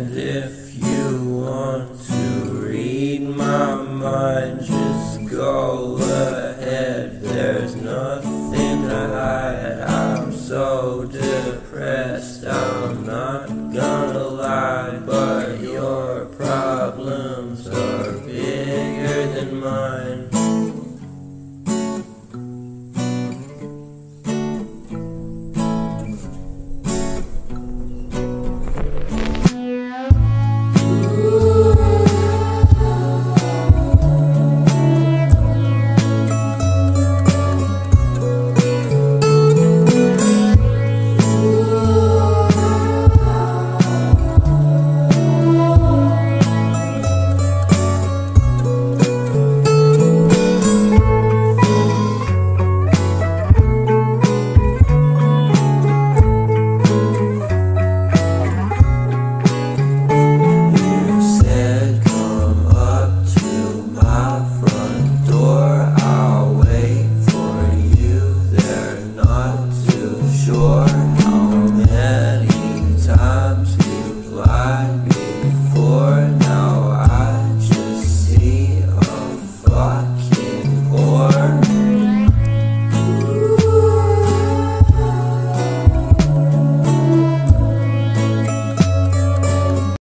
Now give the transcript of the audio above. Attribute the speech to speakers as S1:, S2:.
S1: And if you want to read my mind, just go ahead. There's nothing to hide. I'm so depressed, I'm not gonna lie.